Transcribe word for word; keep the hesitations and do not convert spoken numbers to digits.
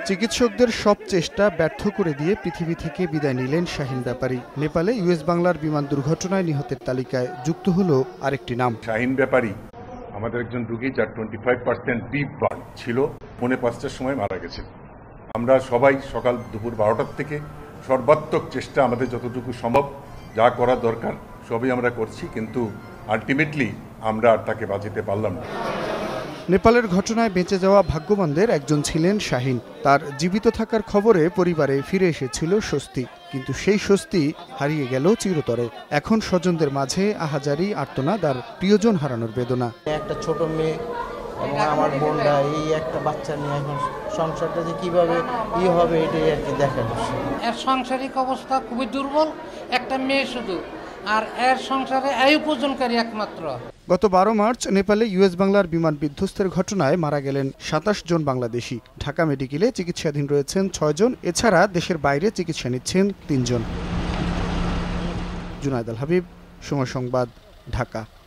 চিকিৎসকদের সব চেষ্টা ব্যর্থ করে দিয়ে পৃথিবী থেকে বিদায় নিলেন শাহীন ব্যাপারী। নেপালে ইউএস বাংলার বিমান দুর্ঘটনায় নিহতের তালিকায় যুক্ত হলো আরেকটি নাম। শাহীন ব্যাপারী আমাদের একজন রোগী, যার twenty five percent deep burn ছিল, পৌনে পাঁচটার সময় মারা গেছে। আমরা সবাই সকাল দুপুর বারোটার থেকে সর্বাত্মক চেষ্টা, আমাদের যতটুকু সম্ভব যা করা দরকার সবই আমরা করছি, কিন্তু আলটিমেটলি আমরা আর তাকে বাঁচাতে পারলাম না। নেপালের ঘটনায় বেঁচে যাওয়া ভাগ্যবানদের একজন ছিলেন শাহীন। তার জীবিত থাকার খবরে পরিবারে ফিরে এসেছিল স্বস্তি, কিন্তু সেই স্বস্তি হারিয়ে গেল চিরতরে। এখন স্বজনদের মাঝে আহাজারি, আর্তনাদ আর প্রিয়জন হারানোর বেদনা। একটা ছোট মেয়ে এবং আমার বোনরা, এই একটা বাচ্চা নিয়ে এখন সংসারটা যে কিভাবে ই হবে এটাই আর কি দেখা যাচ্ছে। এর সাংসারিক অবস্থা খুবই দুর্বল, একটা মেয়ে শুধু, আর এর সংসারে এই উপার্জনকারী একমাত্র। গত বারো মার্চ নেপালে ইউএস বাংলার বিমান বিধ্বস্তের ঘটনায় মারা গেলেন সাতাশ জন বাংলাদেশি। ঢাকা মেডিকেলে চিকিৎসাধীন রয়েছেন ছয় জন, এছাড়া দেশের বাইরে চিকিৎসা নিচ্ছেন তিনজন। জুনায়েদ আল হাবিব, সময় সংবাদ, ঢাকা।